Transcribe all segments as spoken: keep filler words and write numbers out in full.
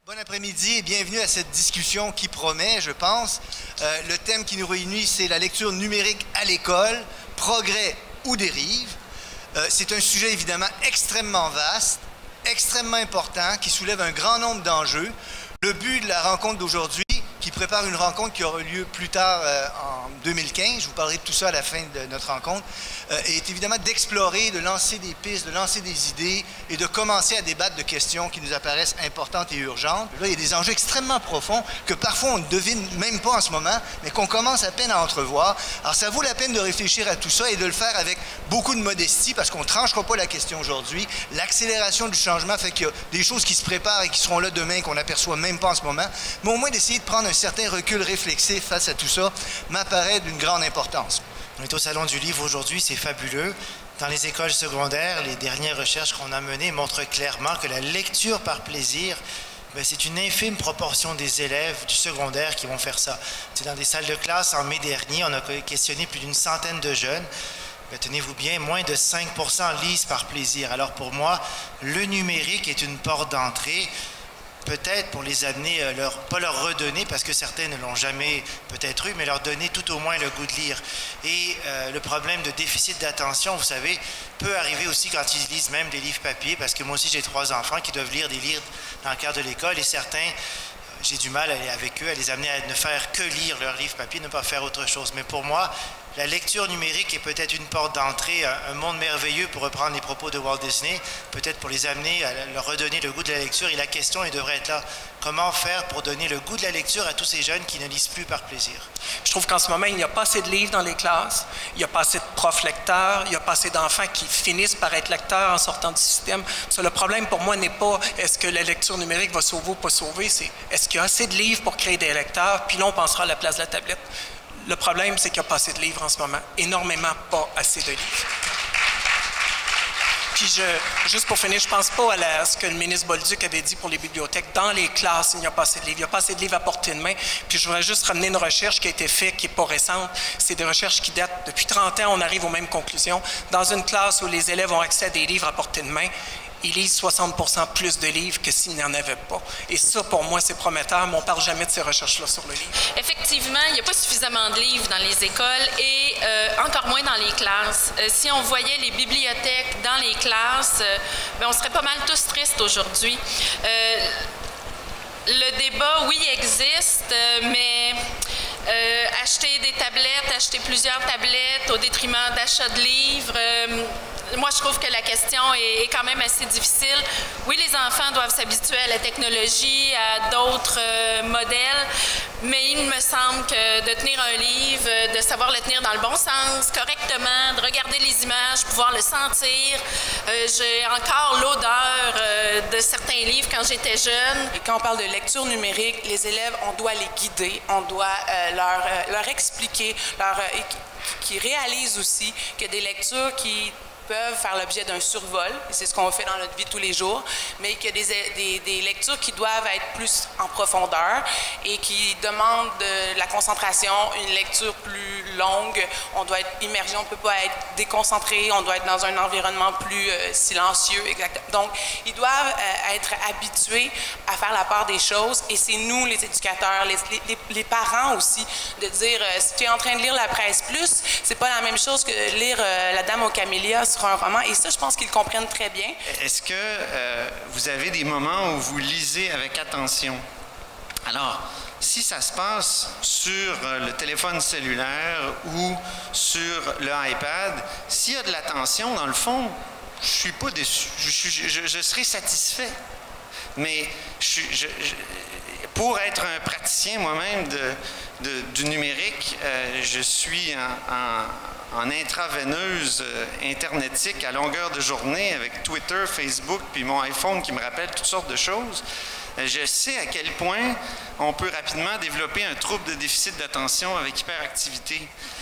Bon après-midi et bienvenue à cette discussion qui promet, je pense. Euh, le thème qui nous réunit, c'est la lecture numérique à l'école, progrès ou dérive. Euh, c'est un sujet évidemment extrêmement vaste, extrêmement important, qui soulève un grand nombre d'enjeux. Le but de la rencontre d'aujourd'hui, qui prépare une rencontre qui aura lieu plus tard euh, en deux mille quinze, je vous parlerai de tout ça à la fin de notre rencontre, euh, est évidemment d'explorer, de lancer des pistes, de lancer des idées et de commencer à débattre de questions qui nous apparaissent importantes et urgentes. Là, il y a des enjeux extrêmement profonds que parfois on ne devine même pas en ce moment, mais qu'on commence à peine à entrevoir. Alors ça vaut la peine de réfléchir à tout ça et de le faire avec beaucoup de modestie parce qu'on ne tranchera pas la question aujourd'hui. L'accélération du changement fait qu'il y a des choses qui se préparent et qui seront là demain qu'on n'aperçoit même pas en ce moment, mais au moins d'essayer de prendre un certain recul réflexif face à tout ça m'apparaît d'une grande importance. On est au Salon du Livre aujourd'hui, c'est fabuleux. Dans les écoles secondaires, les dernières recherches qu'on a menées montrent clairement que la lecture par plaisir, ben, c'est une infime proportion des élèves du secondaire qui vont faire ça. C'est dans des salles de classe, en mai dernier, on a questionné plus d'une centaine de jeunes. Ben, tenez-vous bien, moins de cinq pour cent lisent par plaisir. Alors pour moi, le numérique est une porte d'entrée. Peut-être pour les amener, leur, pas leur redonner, parce que certains ne l'ont jamais peut-être eu, mais leur donner tout au moins le goût de lire. Et euh, le problème de déficit d'attention, vous savez, peut arriver aussi quand ils lisent même des livres papier, parce que moi aussi j'ai trois enfants qui doivent lire des livres dans le cadre de l'école, et certains, j'ai du mal avec eux à les amener à ne faire que lire leurs livres papier, ne pas faire autre chose. Mais pour moi, la lecture numérique est peut-être une porte d'entrée, un, un monde merveilleux pour reprendre les propos de Walt Disney, peut-être pour les amener à leur redonner le goût de la lecture. Et la question, elle devrait être là. Comment faire pour donner le goût de la lecture à tous ces jeunes qui ne lisent plus par plaisir? Je trouve qu'en ce moment, il n'y a pas assez de livres dans les classes, il n'y a pas assez de profs lecteurs, il n'y a pas assez d'enfants qui finissent par être lecteurs en sortant du système. Ça, le problème pour moi n'est pas est-ce que la lecture numérique va sauver ou pas sauver, c'est est-ce qu'il y a assez de livres pour créer des lecteurs, puis là, on pensera à la place de la tablette. Le problème, c'est qu'il n'y a pas assez de livres en ce moment. Énormément pas assez de livres. Puis, je, juste pour finir, je ne pense pas à, la, à ce que le ministre Bolduc avait dit pour les bibliothèques. Dans les classes, il n'y a pas assez de livres. Il n'y a pas assez de livres à portée de main. Puis, je voudrais juste ramener une recherche qui a été faite, qui n'est pas récente. C'est des recherches qui datent depuis trente ans. On arrive aux mêmes conclusions. Dans une classe où les élèves ont accès à des livres à portée de main, ils lisent soixante pour cent plus de livres que s'ils n'y en avaient pas. Et ça, pour moi, c'est prometteur, mais on ne parle jamais de ces recherches-là sur le livre. Effectivement, il n'y a pas suffisamment de livres dans les écoles et euh, encore moins dans les classes. Euh, si on voyait les bibliothèques dans les classes, euh, bien, on serait pas mal tous tristes aujourd'hui. Euh, le débat, oui, existe, euh, mais euh, acheter des tablettes, acheter plusieurs tablettes au détriment d'achats de livres, euh, moi, je trouve que la question est, est quand même assez difficile. Oui, les enfants doivent s'habituer à la technologie, à d'autres euh, modèles, mais il me semble que de tenir un livre, de savoir le tenir dans le bon sens, correctement, de regarder les images, pouvoir le sentir. Euh, j'ai encore l'odeur euh, de certains livres quand j'étais jeune. Et quand on parle de lecture numérique, les élèves, on doit les guider, on doit euh, leur, euh, leur expliquer, leur, euh, qui réalisent aussi que des lectures qui peuvent faire l'objet d'un survol, et c'est ce qu'on fait dans notre vie tous les jours, mais qu'il y a des, des, des lectures qui doivent être plus en profondeur et qui demandent de la concentration, une lecture plus longue, on doit être immergé, on ne peut pas être déconcentré, on doit être dans un environnement plus euh, silencieux, exactement. Donc, ils doivent euh, être habitués à faire la part des choses, et c'est nous, les éducateurs, les, les, les parents aussi, de dire, euh, si tu es en train de lire la presse plus, c'est pas la même chose que lire euh, La Dame aux camélias sur un roman, et ça, je pense qu'ils comprennent très bien. Est-ce que euh, vous avez des moments où vous lisez avec attention? Alors, si ça se passe sur le téléphone cellulaire ou sur le iPad, s'il y a de l'attention, dans le fond, je suis pas déçu. Je, je, je, je serai satisfait. Mais je, je, je, pour être un praticien moi-même de, de, du numérique, euh, je suis en, en, en intraveineuse euh, internetique à longueur de journée avec Twitter, Facebook, puis mon iPhone qui me rappelle toutes sortes de choses. Euh, je sais à quel point on peut rapidement développer un trouble de déficit d'attention avec hyperactivité.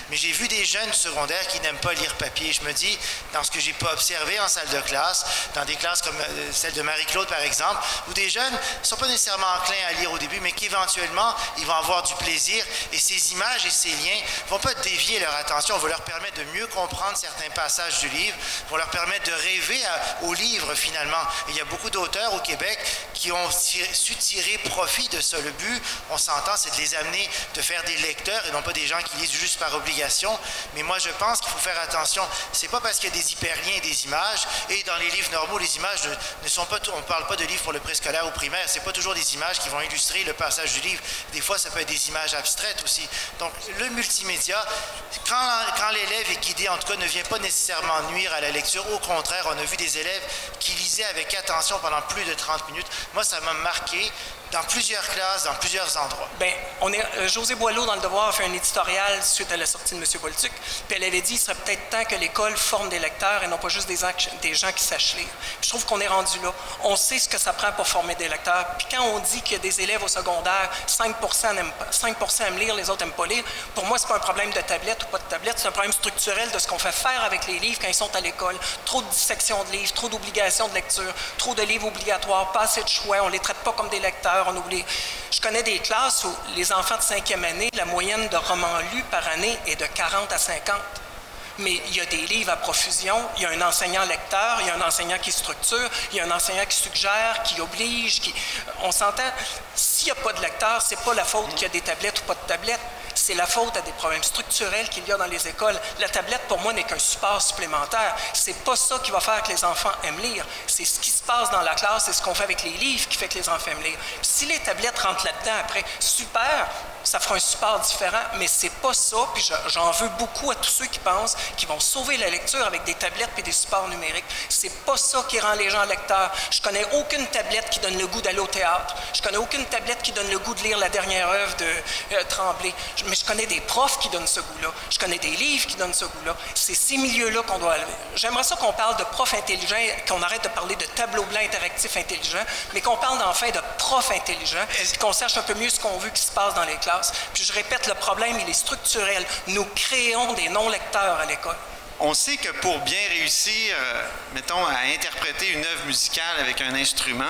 mais j'ai vu des jeunes secondaires qui n'aiment pas lire papier. Je me dis, dans ce que j'ai pas observé en salle de classe, dans des classes comme celle de Marie-Claude par exemple, où des jeunes ne sont pas nécessairement enclins à lire au début, mais qu'éventuellement, ils vont avoir du plaisir et ces images et ces liens ne vont pas dévier leur attention, vont leur permettre de mieux comprendre certains passages du livre, vont leur permettre de rêver à, au livre finalement. Et il y a beaucoup d'auteurs au Québec qui ont tiré, su tirer profit de ça. Le but, on s'entend, c'est de les amener, de faire des lecteurs et non pas des gens qui lisent juste par obligation. Mais moi, je pense qu'il faut faire attention. C'est pas parce qu'il y a des hyperliens et des images, et dans les livres normaux, les images ne, ne sont pas, on ne parle pas de livres pour le préscolaire ou primaire, c'est pas toujours des images qui vont illustrer le passage du livre. Des fois, ça peut être des images abstraites aussi. Donc, le multimédia, quand, quand l'élève est guidé, en tout cas, ne vient pas nécessairement nuire à la lecture. Au contraire, on a vu des élèves qui lisaient avec attention pendant plus de trente minutes. Moi, ça m'a marqué dans plusieurs classes, dans plusieurs endroits. Bien, on est, euh, José Boileau, dans Le Devoir, a fait un éditorial suite à la sortie de M. Bolduc, puis elle avait dit qu'il serait peut-être temps que l'école forme des lecteurs et non pas juste des, des gens qui sachent lire. Puis je trouve qu'on est rendu là. On sait ce que ça prend pour former des lecteurs. Puis quand on dit qu'il y a des élèves au secondaire, cinq pour cent n'aiment pas, cinq pour cent aiment lire, les autres n'aiment pas lire, pour moi, c'est pas un problème de tablette ou pas de tablette, c'est un problème structurel de ce qu'on fait faire avec les livres quand ils sont à l'école. Trop de dissection de livres, trop d'obligations de lecture, trop de livres obligatoires, pas assez de choix, on les traite pas comme des lecteurs, on oublie. Je connais des classes où les enfants de cinquième année, la moyenne de romans lus par année est de quarante à cinquante. Mais il y a des livres à profusion, il y a un enseignant lecteur, il y a un enseignant qui structure, il y a un enseignant qui suggère, qui oblige, qui... On s'entend, s'il n'y a pas de lecteur, c'est pas la faute qu'il y a des tablettes ou pas de tablettes, c'est la faute à des problèmes structurels qu'il y a dans les écoles. La tablette, pour moi, n'est qu'un support supplémentaire. C'est pas ça qui va faire que les enfants aiment lire. C'est ce qui se passe dans la classe, c'est ce qu'on fait avec les livres qui fait que les enfants aiment lire. Puis si les tablettes rentrent là-dedans après, super, ça fera un support différent, mais c'est pas ça, puis j'en veux beaucoup à tous ceux qui pensent qu'ils vont sauver la lecture avec des tablettes et des supports numériques. C'est pas ça qui rend les gens lecteurs. Je connais aucune tablette qui donne le goût d'aller au théâtre. Je connais aucune tablette qui donne le goût de lire la dernière œuvre de euh, Tremblay. Je, mais je connais des profs qui donnent ce goût-là. Je connais des livres qui donnent ce goût-là. C'est ces milieux-là qu'on doit aller. J'aimerais ça qu'on parle de profs intelligents, qu'on arrête de parler de tableau blanc interactif intelligent, mais qu'on parle enfin de profs intelligents, et qu'on sache un peu mieux ce qu'on veut qui se passe dans les classes. Puis je répète, le problème, il est structurel. Nous créons des non-lecteurs à l'école. On sait que pour bien réussir, euh, mettons, à interpréter une œuvre musicale avec un instrument,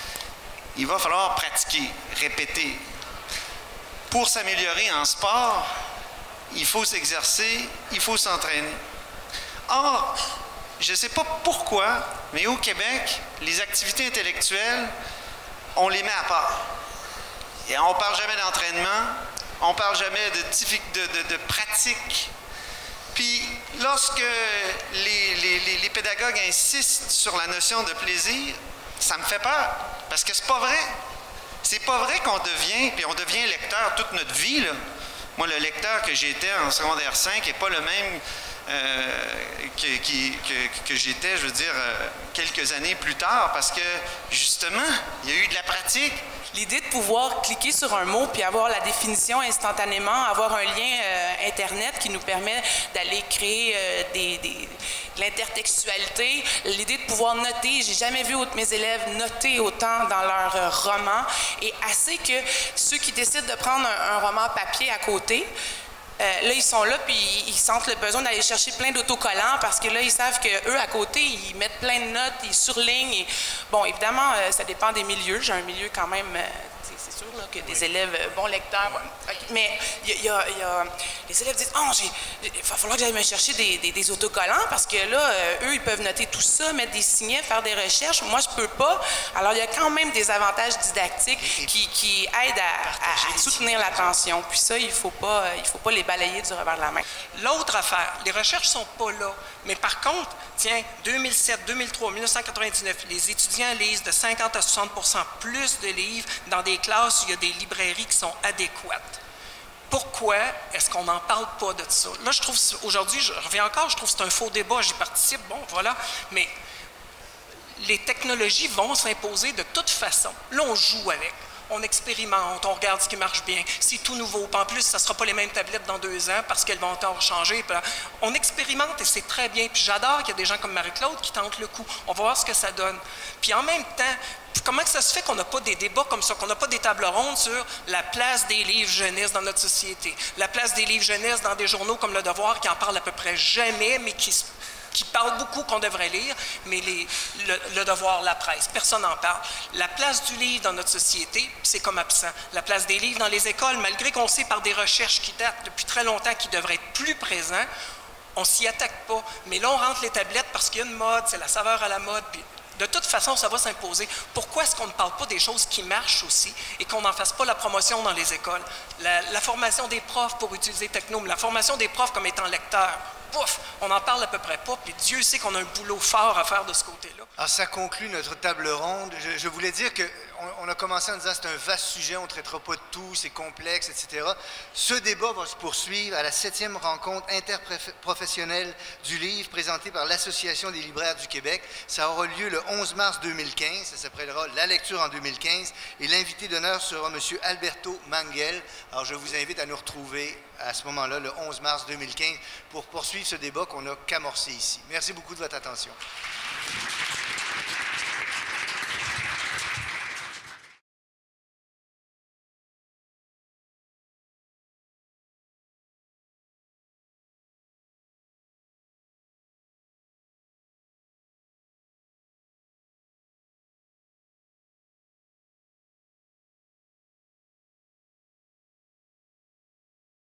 il va falloir pratiquer, répéter. Pour s'améliorer en sport, il faut s'exercer, il faut s'entraîner. Or, je ne sais pas pourquoi, mais au Québec, les activités intellectuelles, on les met à part. Et on ne parle jamais d'entraînement, on ne parle jamais de, de, de, de pratique. Puis, lorsque les, les, les, les pédagogues insistent sur la notion de plaisir, ça me fait peur, parce que c'est pas vrai. C'est pas vrai qu'on devient, puis on devient lecteur toute notre vie, là. Moi, le lecteur que j'étais en secondaire cinq n'est pas le même euh, que, qui, que, que j'étais, je veux dire, euh, quelques années plus tard, parce que, justement, il y a eu de la pratique. L'idée de pouvoir cliquer sur un mot puis avoir la définition instantanément, avoir un lien euh, Internet qui nous permet d'aller créer euh, des, des, de l'intertextualité, l'idée de pouvoir noter, j'ai jamais vu mes élèves noter autant dans leurs euh, romans, et assez que ceux qui décident de prendre un, un roman papier à côté, Euh, là, ils sont là, puis ils sentent le besoin d'aller chercher plein d'autocollants parce que là, ils savent qu'eux, à côté, ils mettent plein de notes, ils surlignent. Et... Bon, évidemment, euh, ça dépend des milieux. J'ai un milieu quand même, euh, c'est sûr là, que des élèves euh, bons lecteurs. Ouais. Mais il y, y, y a... Les élèves disent « Oh, il va falloir que j'aille me chercher des, des, des autocollants parce que là, euh, eux, ils peuvent noter tout ça, mettre des signets, faire des recherches. Moi, je peux pas. » Alors, il y a quand même des avantages didactiques qui, qui aident à, à, à soutenir l'attention. Puis ça, il ne faut pas, il faut pas les balayer du revers de la main. L'autre affaire, les recherches ne sont pas là. Mais par contre, tiens, deux mille sept, deux mille trois, mille neuf cent quatre-vingt-dix-neuf, les étudiants lisent de cinquante à soixante pour cent plus de livres dans des classes où il y a des librairies qui sont adéquates. Pourquoi est-ce qu'on n'en parle pas de ça? Là, je trouve, aujourd'hui, je reviens encore, je trouve que c'est un faux débat, j'y participe, bon, voilà, mais les technologies vont s'imposer de toute façon. Là, on joue avec. On expérimente, on regarde ce qui marche bien. C'est tout nouveau. Puis en plus, ça ne sera pas les mêmes tablettes dans deux ans parce qu'elles vont encore changer. Puis là, on expérimente et c'est très bien. Puis j'adore qu'il y a des gens comme Marie-Claude qui tentent le coup. On va voir ce que ça donne. Puis en même temps, comment que ça se fait qu'on n'a pas des débats comme ça, qu'on n'a pas des tables rondes sur la place des livres jeunesse dans notre société, la place des livres jeunesse dans des journaux comme Le Devoir qui en parlent à peu près jamais, mais qui, qui parlent beaucoup qu'on devrait lire, mais les, le, le Devoir, la presse, personne n'en parle. La place du livre dans notre société, c'est comme absent. La place des livres dans les écoles, malgré qu'on sait par des recherches qui datent depuis très longtemps qu'ils devraient être plus présents, on s'y attaque pas. Mais là, on rentre les tablettes parce qu'il y a une mode, c'est la saveur à la mode, puis de toute façon, ça va s'imposer. Pourquoi est-ce qu'on ne parle pas des choses qui marchent aussi et qu'on n'en fasse pas la promotion dans les écoles? La, la formation des profs pour utiliser Techno, la formation des profs comme étant lecteurs, pouf, on n'en parle à peu près pas, puis Dieu sait qu'on a un boulot fort à faire de ce côté-là. Alors, ça conclut notre table ronde. Je, je voulais dire qu'on on a commencé en disant que c'est un vaste sujet, on ne traitera pas de tout, c'est complexe, et cetera. Ce débat va se poursuivre à la septième rencontre interprofessionnelle du livre présentée par l'Association des libraires du Québec. Ça aura lieu le onze mars deux mille quinze. Ça s'appellera La lecture en deux mille quinze. Et l'invité d'honneur sera M. Alberto Manguel. Alors, je vous invite à nous retrouver à ce moment-là, le onze mars deux mille quinze, pour poursuivre ce débat qu'on n'a qu'amorcé ici. Merci beaucoup de votre attention.